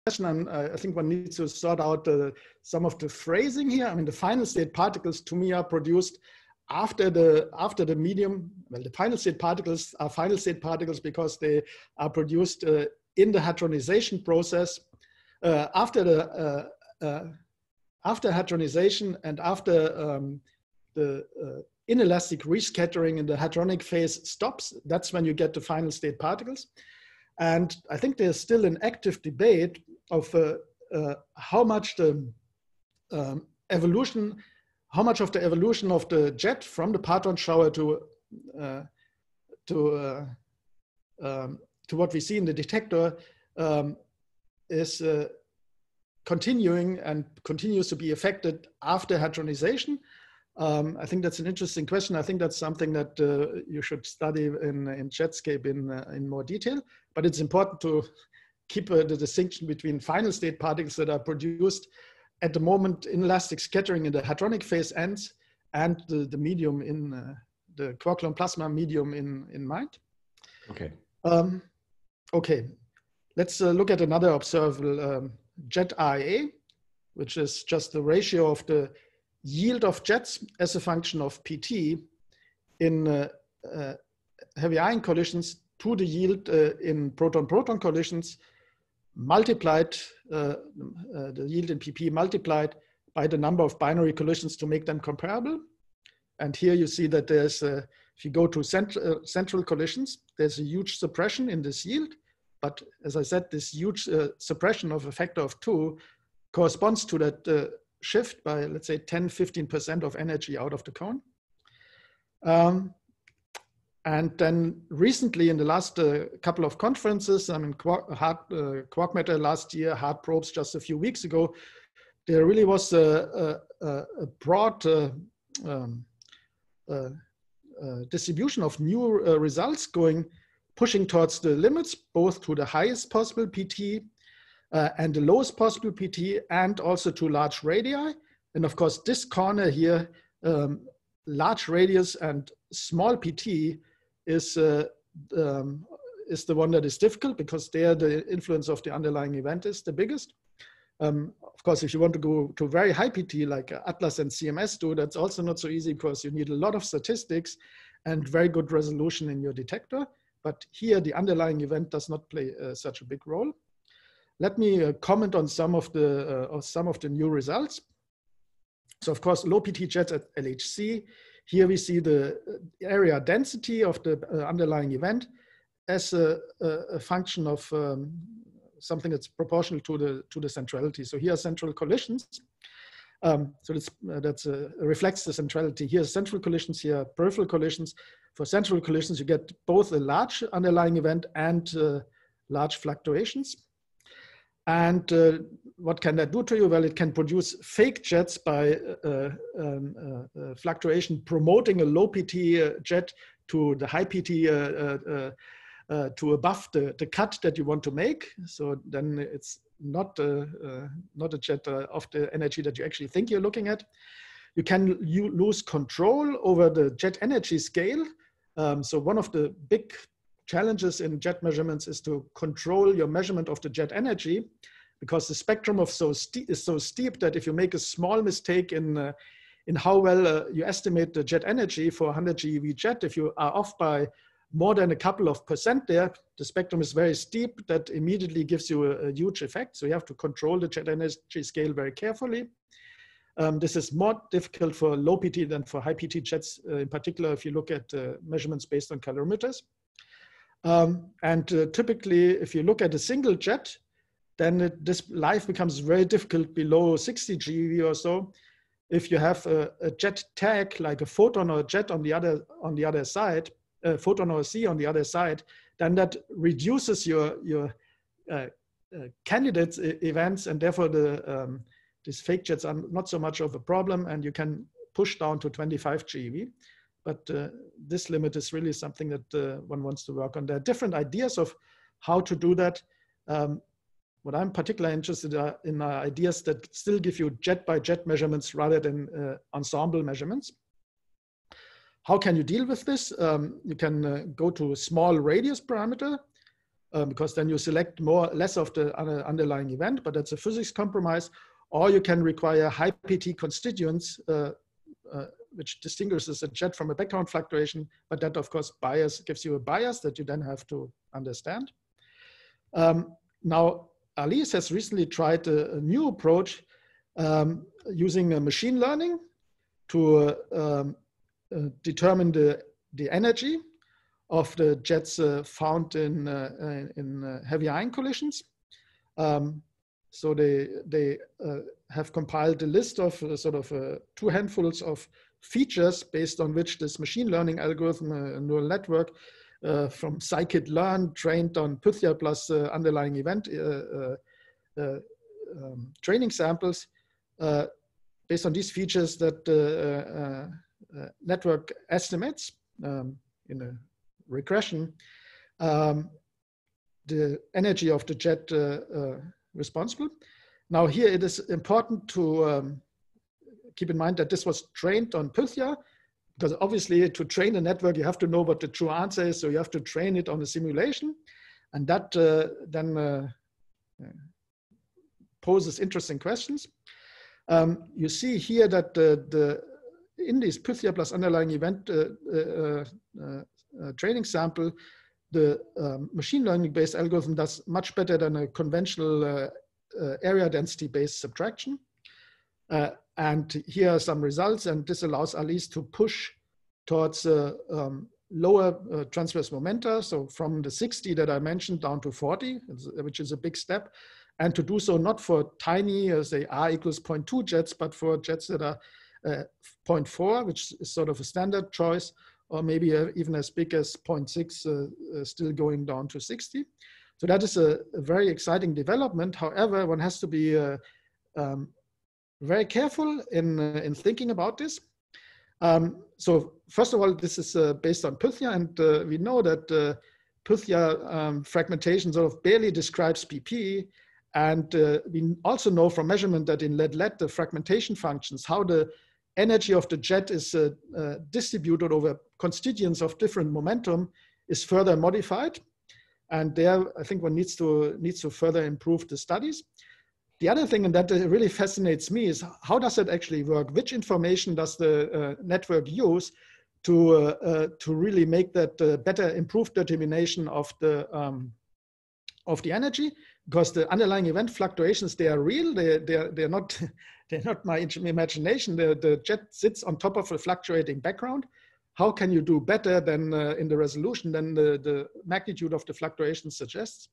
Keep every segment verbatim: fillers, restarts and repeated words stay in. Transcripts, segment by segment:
question, and I think one needs to sort out uh, some of the phrasing here. I mean, the final state particles to me are produced after the after the medium. Well, the final state particles are final state particles because they are produced uh, in the hadronization process uh, after the uh, uh, after hadronization and after um, the uh, inelastic rescattering in the hadronic phase stops. That's when you get the final state particles. And I think there's still an active debate of uh, uh, how much the um, evolution, how much of the evolution of the jet from the parton shower to uh, to uh, um, to what we see in the detector um, is uh, continuing and continues to be affected after hadronization. Um, I think that's an interesting question. I think that's something that uh, you should study in, in Jetscape in, uh, in more detail, but it's important to keep uh, the distinction between final state particles that are produced at the moment inelastic scattering in the hadronic phase ends and the, the medium in uh, the quark-gluon plasma medium in, in mind. Okay. Um, okay, let's uh, look at another observable um, jet R A, which is just the ratio of the yield of jets as a function of P T in uh, uh, heavy ion collisions to the yield uh, in proton-proton collisions multiplied, uh, uh, the yield in P P multiplied by the number of binary collisions to make them comparable. And here you see that there's, uh, if you go to cent uh, central collisions, there's a huge suppression in this yield. But as I said, this huge uh, suppression of a factor of two corresponds to that uh, shift by, let's say, ten, fifteen percent of energy out of the cone. Um, and then recently in the last uh, couple of conferences, I mean, quark, hard, uh, quark matter last year, hard probes just a few weeks ago, there really was a, a, a broad uh, um, uh, uh, distribution of new uh, results going, pushing towards the limits, both to the highest possible P T Uh, and the lowest possible P T, and also to large radii. And of course, this corner here, um, large radius and small P T, is, uh, um, is the one that is difficult because there the influence of the underlying event is the biggest. Um, of course, if you want to go to very high P T like Atlas and C M S do, that's also not so easy because you need a lot of statistics and very good resolution in your detector. But here the underlying event does not play uh, such a big role. Let me uh, comment on some of the uh, of some of the new results. So of course, low P T jets at L H C. Here we see the area density of the uh, underlying event as a, a function of um, something that's proportional to the to the centrality. So here are central collisions. Um, so that's uh, that's uh, reflects the centrality. Here are central collisions. Here are peripheral collisions. For central collisions, you get both a large underlying event and uh, large fluctuations. And uh, what can that do to you? Well, it can produce fake jets by uh, um, uh, uh, fluctuation promoting a low P T uh, jet to the high P T uh, uh, uh, to above the, the cut that you want to make. So then it's not, uh, uh, not a jet uh, of the energy that you actually think you're looking at. You can you lose control over the jet energy scale. Um, so one of the big challenges in jet measurements is to control your measurement of the jet energy, because the spectrum of so is so steep that if you make a small mistake in uh, in how well uh, you estimate the jet energy for a one hundred G eV jet, if you are off by more than a couple of percent there, the spectrum is very steep. That immediately gives you a, a huge effect. So you have to control the jet energy scale very carefully. Um, this is more difficult for low P T than for high P T jets, uh, in particular if you look at uh, measurements based on calorimeters. Um, and uh, typically, if you look at a single jet, then it, this life becomes very difficult below sixty G eV or so. If you have a, a jet tag, like a photon or a jet on the other on the other side, a photon or a C on the other side, then that reduces your your uh, uh, candidate events, and therefore the um, these fake jets are not so much of a problem, and you can push down to twenty-five G eV. But uh, this limit is really something that uh, one wants to work on. There are different ideas of how to do that. Um, what I'm particularly interested in are ideas that still give you jet by jet measurements rather than uh, ensemble measurements. How can you deal with this? Um, you can uh, go to a small radius parameter. um, because then you select more less of the underlying event, but that's a physics compromise. Or you can require high P T constituents, uh, uh, which distinguishes a jet from a background fluctuation, but that of course bias gives you a bias that you then have to understand. Um, now, Alice has recently tried a, a new approach um, using uh, machine learning to uh, um, uh, determine the, the energy of the jets uh, found in, uh, in uh, heavy ion collisions. Um, so they, they uh, have compiled a list of uh, sort of uh, two handfuls of features based on which this machine learning algorithm, uh, neural network uh, from scikit-learn trained on Pythia plus uh, underlying event uh, uh, uh, um, training samples, uh, based on these features that uh, uh, uh, network estimates um, in a regression, um, the energy of the jet uh, uh, responsible. Now here it is important to um, keep in mind that this was trained on Pythia, because obviously to train a network, you have to know what the true answer is. So you have to train it on a simulation. And that uh, then uh, poses interesting questions. Um, you see here that the, the in this Pythia plus underlying event uh, uh, uh, uh, training sample, the um, machine learning based algorithm does much better than a conventional uh, uh, area density based subtraction. Uh, and here are some results, and this allows Alice to push towards uh, um, lower uh, transverse momenta, so from the sixty that I mentioned down to forty, which is a big step, and to do so not for tiny, uh, say R equals zero point two jets, but for jets that are uh, zero point four, which is sort of a standard choice, or maybe uh, even as big as zero point six, uh, uh, still going down to sixty. So that is a, a very exciting development. However, one has to be uh, um, very careful in, uh, in thinking about this. Um, so first of all, this is uh, based on Pythia, and uh, we know that uh, Pythia um, fragmentation sort of barely describes P P. And uh, we also know from measurement that in LEDLET, the fragmentation functions, how the energy of the jet is uh, uh, distributed over constituents of different momentum is further modified. And there, I think one needs to, needs to further improve the studies. The other thing, and that really fascinates me, is how does it actually work? Which information does the uh, network use to, uh, uh, to really make that uh, better improved determination of the, um, of the energy? Because the underlying event fluctuations, they are real. They, they're, they're, not, they're not my imagination. The, the jet sits on top of a fluctuating background. How can you do better than uh, in the resolution than the, the magnitude of the fluctuations suggests?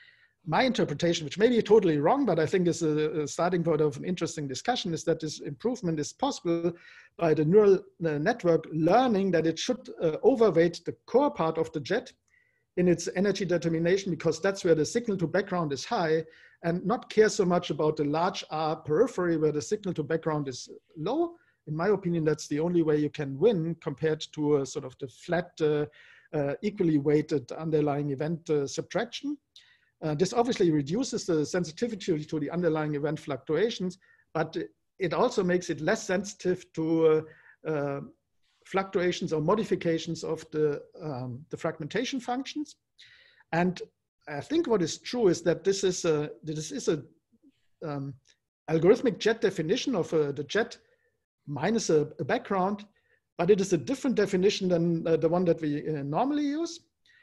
My interpretation, which may be totally wrong, but I think is a, a starting point of an interesting discussion, is that this improvement is possible by the neural network learning that it should uh, overweight the core part of the jet in its energy determination, because that's where the signal to background is high, and not care so much about the large R periphery where the signal to background is low. In my opinion, that's the only way you can win compared to a sort of the flat, uh, uh, equally weighted underlying event uh, subtraction. Uh, this obviously reduces the sensitivity to the underlying event fluctuations, but it also makes it less sensitive to uh, uh, fluctuations or modifications of the, um, the fragmentation functions. And I think what is true is that this is a, this is a um, algorithmic jet definition of uh, the jet minus a, a background, but it is a different definition than uh, the one that we uh, normally use.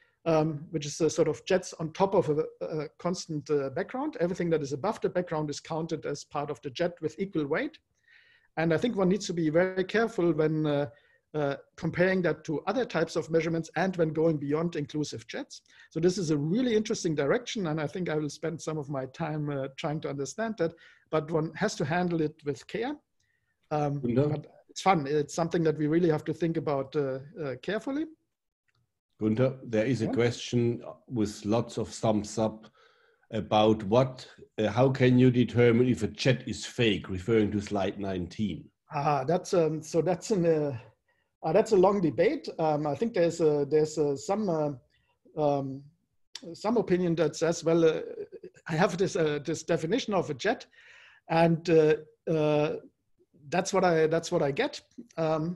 Um, which is a sort of jets on top of a, a constant uh, background. Everything that is above the background is counted as part of the jet with equal weight. And I think one needs to be very careful when uh, uh, comparing that to other types of measurements and when going beyond inclusive jets. So this is a really interesting direction, and I think I will spend some of my time uh, trying to understand that, but one has to handle it with care. Um, no. But it's fun. It's something that we really have to think about uh, uh, carefully. Gunther, there is a yeah. question with lots of thumbs up about what, uh, how can you determine if a jet is fake, referring to slide nineteen? Ah, that's um, so that's an uh, uh, that's a long debate. Um, I think there's a, there's a, some uh, um, some opinion that says, well, uh, I have this uh, this definition of a jet, and uh, uh, that's what I that's what I get. Um,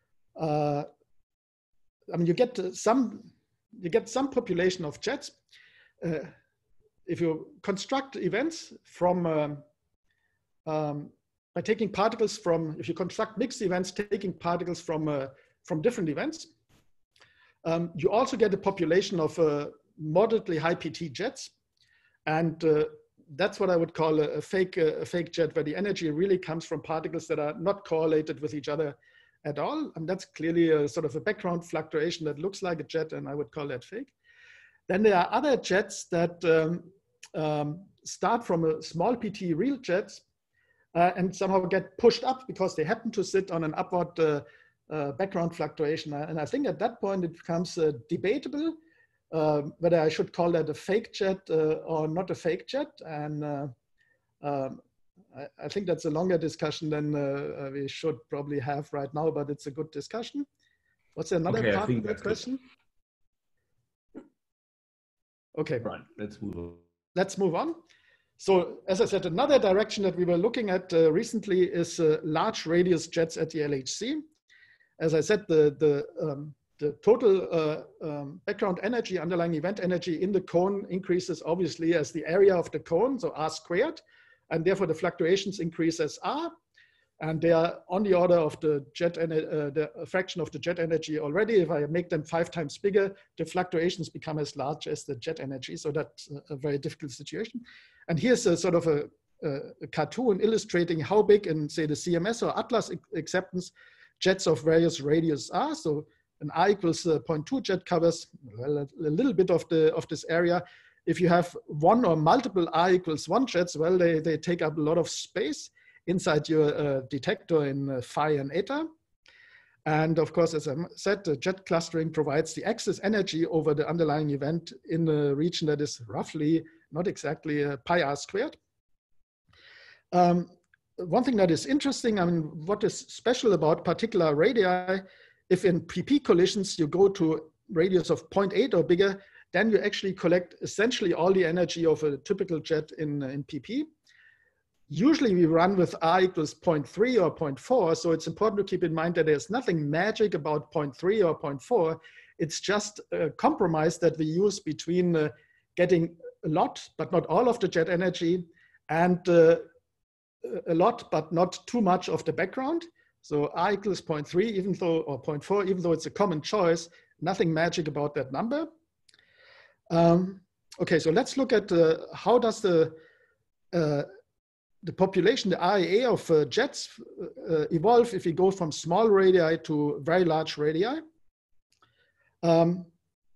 uh, I mean, you get some, you get some population of jets uh, if you construct events from, um, um, by taking particles from, if you construct mixed events, taking particles from, uh, from different events, um, you also get a population of uh, moderately high P T jets. And uh, that's what I would call a, a, fake, uh, a fake jet, where the energy really comes from particles that are not correlated with each other at all. And that's clearly a sort of a background fluctuation that looks like a jet, and I would call that fake. Then there are other jets that um, um, start from a small P T real jets uh, and somehow get pushed up because they happen to sit on an upward uh, uh, background fluctuation. And I think at that point it becomes uh, debatable uh, whether I should call that a fake jet uh, or not a fake jet. And uh, um, I, I think that's a longer discussion than uh, we should probably have right now, but it's a good discussion. What's another okay, part of that question? Good. Okay. Right, let's move on. Let's move on. So as I said, another direction that we were looking at uh, recently is uh, large radius jets at the L H C. As I said, the, the, um, the total uh, um, background energy, underlying event energy in the cone increases obviously as the area of the cone, so R squared, and therefore the fluctuations increase as R. And they are on the order of the jet and uh, the fraction of the jet energy already. If I make them five times bigger, the fluctuations become as large as the jet energy. So that's a very difficult situation. And here's a sort of a, a cartoon illustrating how big in, say, the C M S or Atlas acceptance jets of various radius are. So an R equals uh, zero point two jet covers well, a, a little bit of the of this area. If you have one or multiple R equals one jets, well, they, they take up a lot of space inside your uh, detector in uh, phi and eta. And of course, as I said, the jet clustering provides the excess energy over the underlying event in a region that is roughly, not exactly, uh, pi r squared. Um, one thing that is interesting, I mean, what is special about particular radii, if in P P collisions you go to radius of zero point eight or bigger, then you actually collect essentially all the energy of a typical jet in, in P P. Usually we run with R equals zero point three or zero point four, so it's important to keep in mind that there's nothing magic about zero point three or zero point four. It's just a compromise that we use between uh, getting a lot, but not all of the jet energy, and uh, a lot, but not too much of the background. So R equals zero point three, even though, or zero point four, even though it's a common choice, nothing magic about that number. Um, okay, so let's look at uh, how does the uh, the population, the R A A of uh, jets uh, evolve if we go from small radii to very large radii. Um,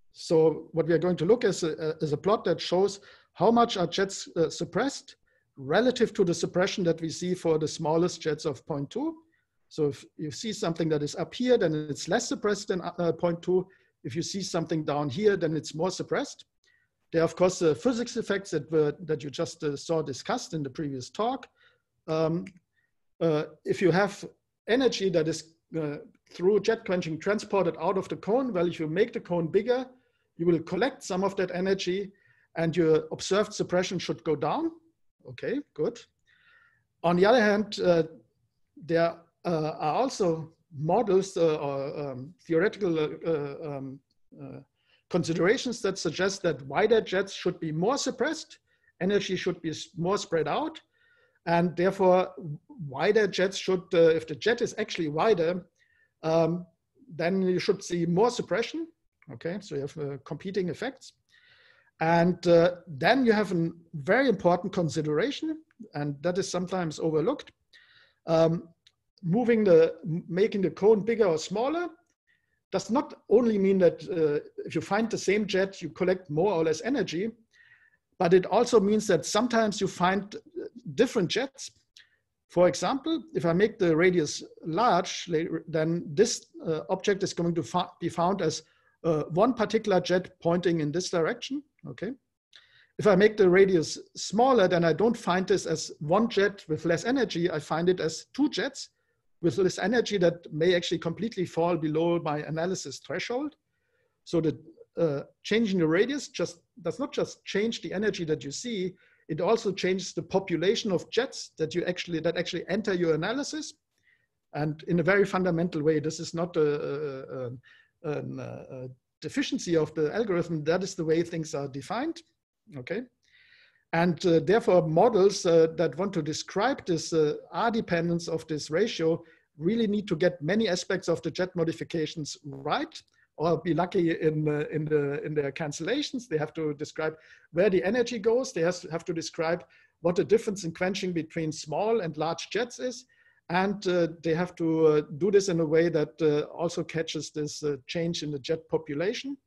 so what we are going to look at is a, is a plot that shows how much are jets uh, suppressed relative to the suppression that we see for the smallest jets of zero point two. So if you see something that is up here, then it's less suppressed than uh, zero point two. If you see something down here, then it's more suppressed. There are, of course, the uh, physics effects that, were, that you just uh, saw discussed in the previous talk. Um, uh, if you have energy that is uh, through jet quenching transported out of the cone, well, if you make the cone bigger, you will collect some of that energy and your observed suppression should go down. Okay, good. On the other hand, uh, there uh, are also models uh, or um, theoretical uh, um, uh, considerations that suggest that wider jets should be more suppressed, energy should be more spread out, and therefore wider jets should, uh, if the jet is actually wider, um, then you should see more suppression. Okay, so you have uh, competing effects. And uh, then you have a very important consideration, and that is sometimes overlooked. Um, moving the, making the cone bigger or smaller does not only mean that uh, if you find the same jet, you collect more or less energy, but it also means that sometimes you find different jets. For example, if I make the radius large, then this uh, object is going to be found as uh, one particular jet pointing in this direction, okay? If I make the radius smaller, then I don't find this as one jet with less energy, I find it as two jets with this energy that may actually completely fall below my analysis threshold. So the uh, changing the radius just does not just change the energy that you see, it also changes the population of jets that you actually that actually enter your analysis. And in a very fundamental way, this is not a, a, a, a deficiency of the algorithm. That is the way things are defined. okay? And uh, therefore, models uh, that want to describe this uh, R dependence of this ratio really need to get many aspects of the jet modifications right, or be lucky in, uh, in, the, in their cancellations. They have to describe where the energy goes. They have to describe what the difference in quenching between small and large jets is. And uh, they have to uh, do this in a way that uh, also catches this uh, change in the jet population.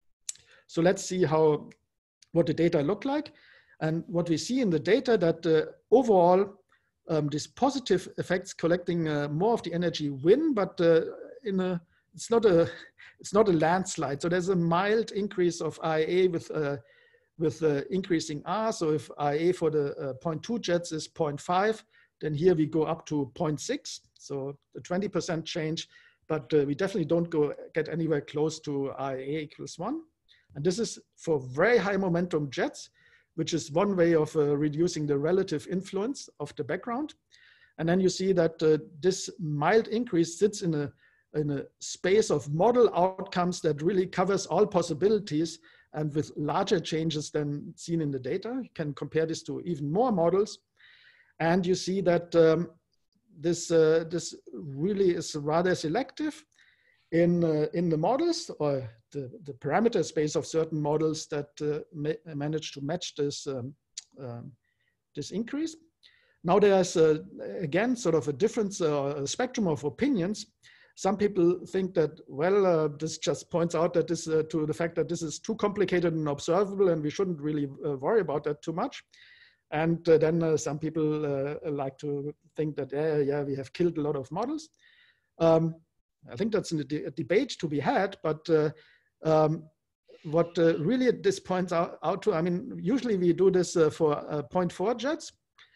So let's see how, what the data look like. And what we see in the data that uh, overall, um, these positive effects collecting uh, more of the energy win, but uh, in a, it's not a, it's not a landslide. So there's a mild increase of I A with, uh, with uh, increasing R. So if I A for the uh, zero point two jets is zero point five, then here we go up to zero point six. So the twenty percent change, but uh, we definitely don't go get anywhere close to I A equals one. And this is for very high momentum jets, which is one way of uh, reducing the relative influence of the background. And then you see that uh, this mild increase sits in a, in a space of model outcomes that really covers all possibilities and with larger changes than seen in the data. You can compare this to even more models. And you see that um, this, uh, this really is rather selective in, uh, in the models, or the, the parameter space of certain models that uh, ma manage to match this, um, um, this increase. Now there's, uh, again, sort of a difference, uh, a spectrum of opinions. Some people think that, well, uh, this just points out that this, uh, to the fact that this is too complicated and observable, and we shouldn't really uh, worry about that too much. And uh, then uh, some people uh, like to think that, yeah, yeah, we have killed a lot of models. Um, I think that's a, de a debate to be had, but uh, um, what uh, really this points out, out to, I mean, usually we do this uh, for uh, zero point four jets.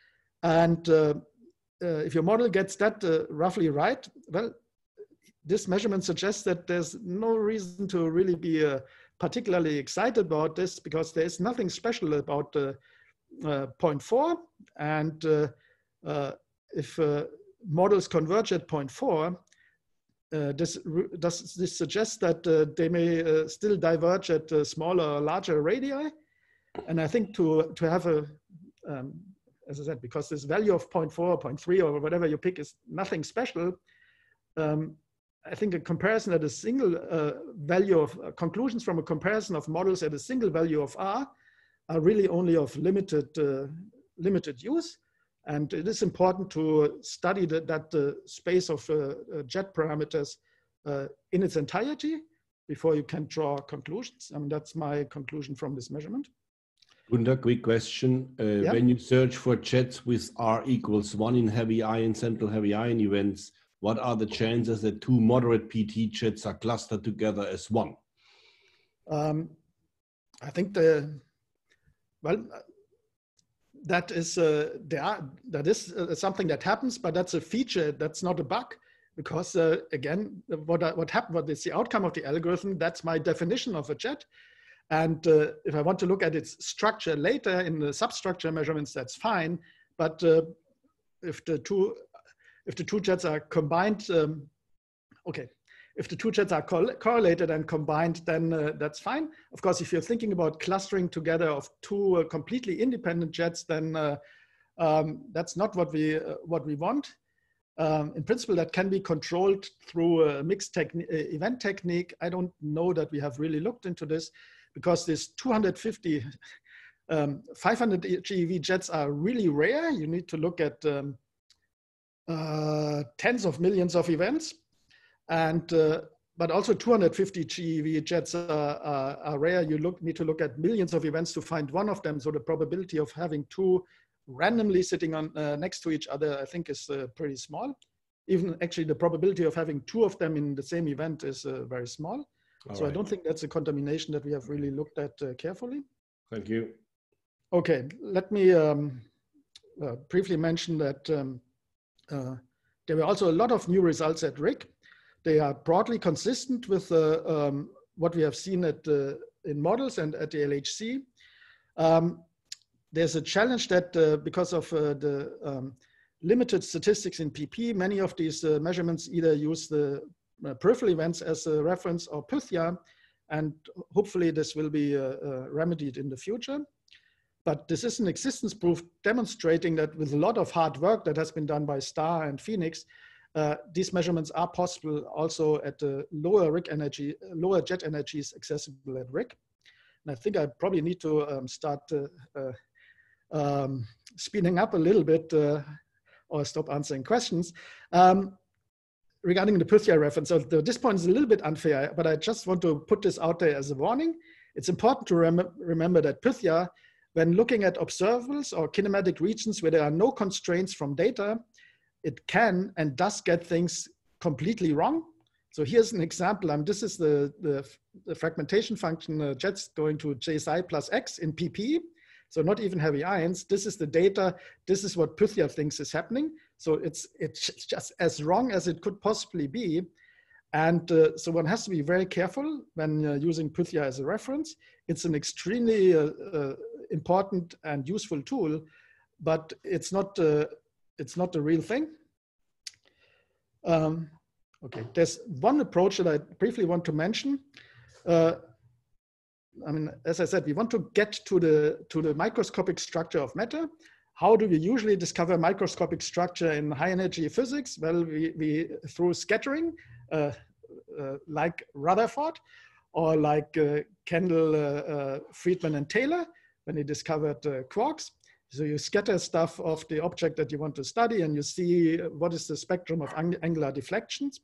And uh, uh, if your model gets that uh, roughly right, well, this measurement suggests that there's no reason to really be uh, particularly excited about this, because there's nothing special about uh, uh, zero point four. And uh, uh, if uh, models converge at zero point four, uh, this, does this suggests that uh, they may uh, still diverge at uh, smaller or larger radii. And I think to, to have a, um, as I said, because this value of zero point four, zero point three, or whatever you pick is nothing special, um, I think a comparison at a single uh, value of uh, conclusions from a comparison of models at a single value of R are really only of limited, uh, limited use. And it is important to study that, that uh, space of uh, uh, jet parameters uh, in its entirety before you can draw conclusions. I mean, that's my conclusion from this measurement. Gunter, quick question. Uh, yeah. When you search for jets with R equals one in heavy ion, central heavy ion events, what are the chances that two moderate P T jets are clustered together as one? Um, I think the, well, that is, uh, there are, that is uh, something that happens, but that's a feature, that's not a bug. Because uh, again, what, I, what happened, what is the outcome of the algorithm, that's my definition of a jet. And uh, if I want to look at its structure later in the substructure measurements, that's fine. But uh, if the two, if the two jets are combined, um, okay, if the two jets are co correlated and combined, then uh, that's fine. Of course, if you're thinking about clustering together of two uh, completely independent jets, then uh, um, that's not what we uh, what we want. Um, in principle, that can be controlled through a mixed techni event technique. I don't know that we have really looked into this, because this two hundred fifty, um, five hundred G E V jets are really rare. You need to look at um, uh, tens of millions of events. And, uh, but also two hundred fifty G E V jets are, are, are rare. You look, need to look at millions of events to find one of them. So the probability of having two randomly sitting on uh, next to each other, I think, is uh, pretty small. Even actually the probability of having two of them in the same event is uh, very small. All so right. I don't think that's a contamination that we have really looked at uh, carefully. Thank you. Okay, let me um, uh, briefly mention that um, uh, there were also a lot of new results at R I C. They are broadly consistent with uh, um, what we have seen at, uh, in models and at the L H C. Um, there's a challenge that uh, because of uh, the um, limited statistics in P P, many of these uh, measurements either use the uh, peripheral events as a reference or Pythia, and hopefully this will be uh, uh, remedied in the future. But this is an existence proof demonstrating that with a lot of hard work that has been done by STAR and Phoenix, uh, these measurements are possible also at the lower R I C energy, lower jet energies accessible at R I C. And I think I probably need to um, start uh, uh, um, speeding up a little bit uh, or stop answering questions. Um, regarding the Pythia reference, so the, this point is a little bit unfair, but I just want to put this out there as a warning. It's important to rem remember that Pythia, when looking at observables or kinematic regions where there are no constraints from data, it can and does get things completely wrong. So here's an example. Um, this is the, the, the fragmentation function uh, jets going to J psi plus X in P P. So not even heavy ions. This is the data. This is what Pythia thinks is happening. So it's, it's just as wrong as it could possibly be. And uh, so one has to be very careful when uh, using Pythia as a reference. It's an extremely uh, uh, important and useful tool, but it's not, uh, it's not the real thing. Um, okay, there's one approach that I briefly want to mention. Uh, I mean, as I said, we want to get to the, to the microscopic structure of matter. How do we usually discover microscopic structure in high energy physics? Well, we, we through scattering, uh, uh, like Rutherford, or like uh, Kendall, uh, uh, Friedman, and Taylor, when they discovered uh, quarks. So you scatter stuff of the object that you want to study, and you see what is the spectrum of ang angular deflections.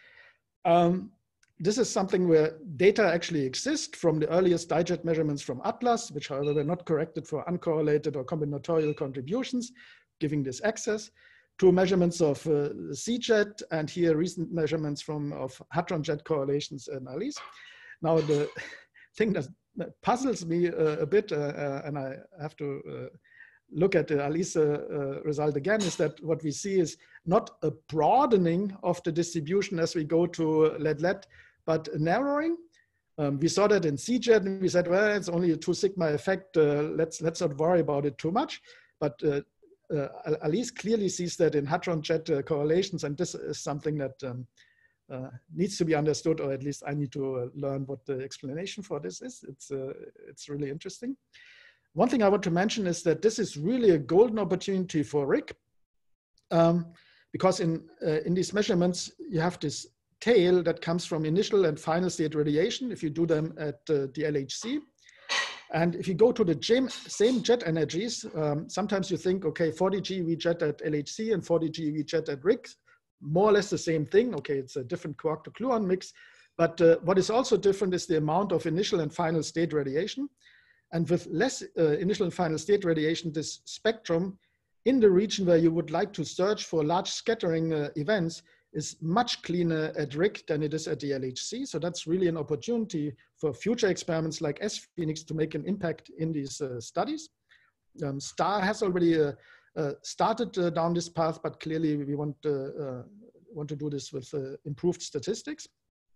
Um, this is something where data actually exist from the earliest dijet measurements from Atlas, which however were not corrected for uncorrelated or combinatorial contributions, giving this access, to measurements of uh, C-jet, and here recent measurements from of hadron jet correlations in ALICE. Now the thing that, that puzzles me uh, a bit, uh, uh, and I have to uh, look at the ALICE uh, result again, is that what we see is not a broadening of the distribution as we go to L E D L E D, but a narrowing. Um, we saw that in C-jet, and we said, well, it's only a two sigma effect. Uh, let's let's not worry about it too much. But uh, uh, ALICE clearly sees that in hadron jet uh, correlations, and this is something that um, uh, needs to be understood, or at least I need to uh, learn what the explanation for this is. It's uh, it's really interesting. One thing I want to mention is that this is really a golden opportunity for R I C, um, because in uh, in these measurements you have this tail that comes from initial and final state radiation if you do them at uh, the L H C. And if you go to the same jet energies, um, sometimes you think, okay, forty GeV jet at L H C and forty GeV jet at R I C, more or less the same thing. Okay, it's a different quark to gluon mix. But uh, what is also different is the amount of initial and final state radiation. And with less uh, initial and final state radiation, this spectrum in the region where you would like to search for large scattering uh, events is much cleaner at R I C than it is at the L H C. So that's really an opportunity for future experiments like S Phoenix to make an impact in these uh, studies. Um, STAR has already uh, uh, started uh, down this path, but clearly we want, uh, uh, want to do this with uh, improved statistics.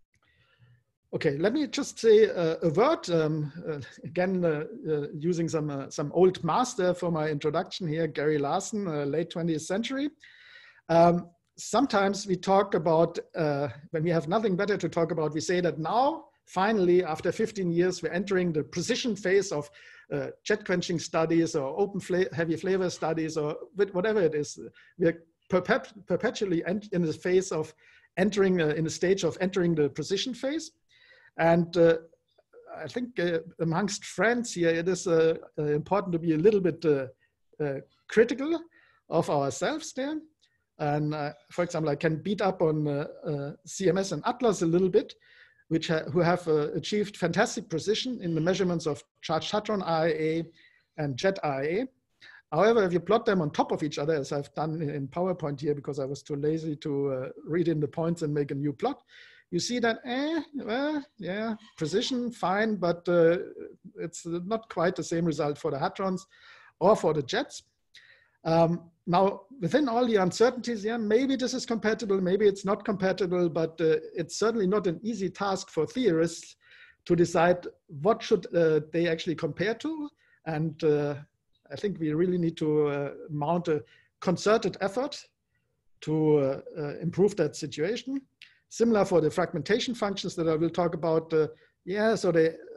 Okay, let me just say uh, a word, um, uh, again, uh, uh, using some, uh, some old master for my introduction here, Gary Larson, uh, late twentieth century. Um, sometimes we talk about, uh, when we have nothing better to talk about, we say that now, finally, after fifteen years, we're entering the precision phase of uh, jet quenching studies or open fla heavy flavor studies or whatever it is. We're perpet perpetually in the phase of entering, uh, in the stage of entering the precision phase. And uh, I think uh, amongst friends here, it is uh, uh, important to be a little bit uh, uh, critical of ourselves there. And uh, for example, I can beat up on uh, uh, C M S and Atlas a little bit, which ha who have uh, achieved fantastic precision in the measurements of charged hadron R I A and jet R I A. However, if you plot them on top of each other, as I've done in PowerPoint here, because I was too lazy to uh, read in the points and make a new plot, you see that, eh, well, yeah, precision, fine, but uh, it's not quite the same result for the hadrons or for the jets. Um, now, within all the uncertainties, yeah, maybe this is compatible, maybe it's not compatible, but uh, it's certainly not an easy task for theorists to decide what should uh, they actually compare to. And uh, I think we really need to uh, mount a concerted effort to uh, uh, improve that situation. Similar for the fragmentation functions that I will talk about. Uh, yeah, so they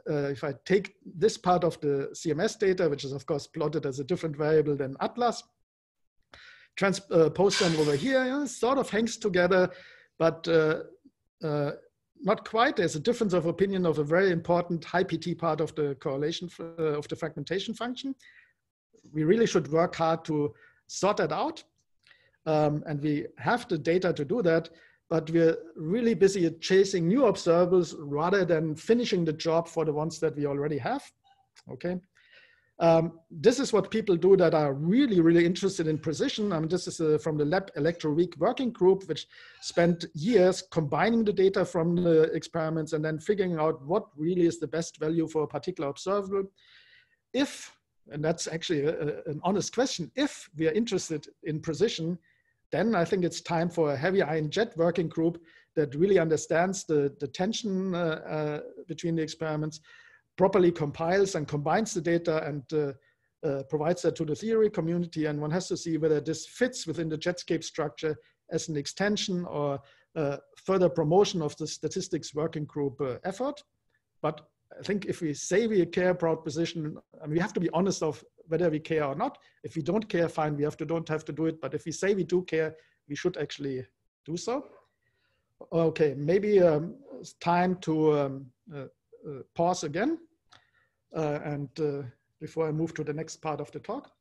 uh, if I take this part of the C M S data, which is of course plotted as a different variable than Atlas, transpose them over here, you know, sort of hangs together, but uh, uh, not quite. There's a difference of opinion of a very important high P T part of the correlation, uh, of the fragmentation function. We really should work hard to sort that out. Um, and we have the data to do that, but we're really busy at chasing new observables rather than finishing the job for the ones that we already have, okay? Um, this is what people do that are really, really interested in precision. I mean, this is uh, from the Lab Electroweak working group, which spent years combining the data from the experiments and then figuring out what really is the best value for a particular observable. If, and that's actually a, a, an honest question, if we are interested in precision, then I think it's time for a heavy ion jet working group that really understands the, the tension uh, uh, between the experiments, properly compiles and combines the data and uh, uh, provides that to the theory community. And one has to see whether this fits within the Jetscape structure as an extension or uh, further promotion of the statistics working group uh, effort. But I think if we say we care about precision, I mean, we have to be honest of whether we care or not. If we don't care, fine, we have to, don't have to do it. But if we say we do care, we should actually do so. Okay, maybe um, it's time to um, uh, uh, pause again. Uh, and uh, before I move to the next part of the talk.